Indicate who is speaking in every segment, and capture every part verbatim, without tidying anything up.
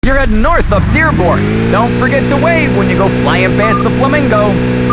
Speaker 1: You're heading north up Dearborn. Don't forget to wave when you go flying past the Flamingo.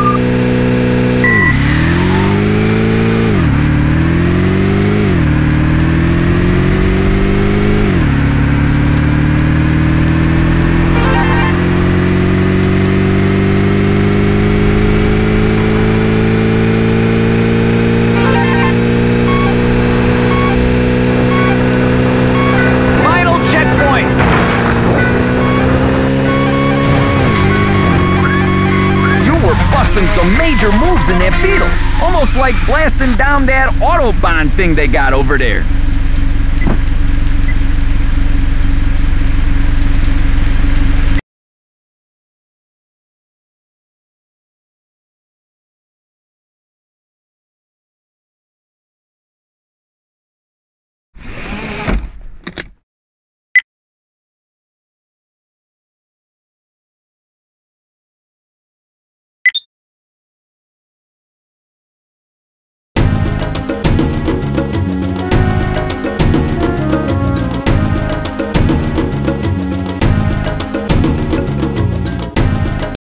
Speaker 1: Some major moves in that Beetle. Almost like blasting down that Autobahn thing they got over there.